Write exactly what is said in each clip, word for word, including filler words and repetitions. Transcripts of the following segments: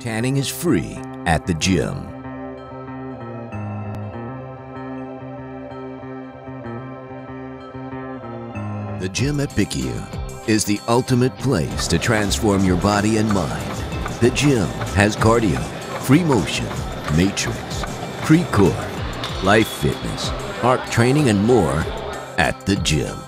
Tanning is free at the gym. The gym at Picayune is the ultimate place to transform your body and mind. The gym has cardio, free motion, matrix, pre-core, life fitness, arc training, and more at the gym.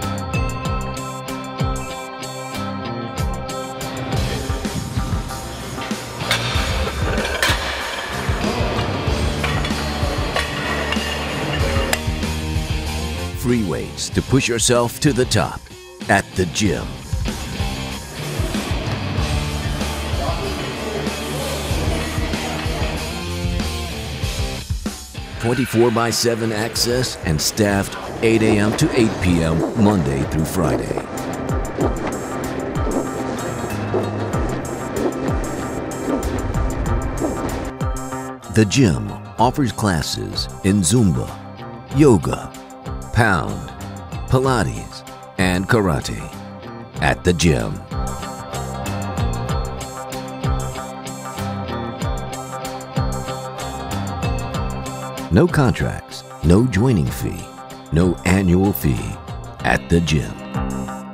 Free weights to push yourself to the top at the gym. twenty-four by seven access and staffed eight A M to eight P M Monday through Friday. The gym offers classes in Zumba, yoga, pound, Pilates, and karate at the gym. No contracts, no joining fee, no annual fee at the gym.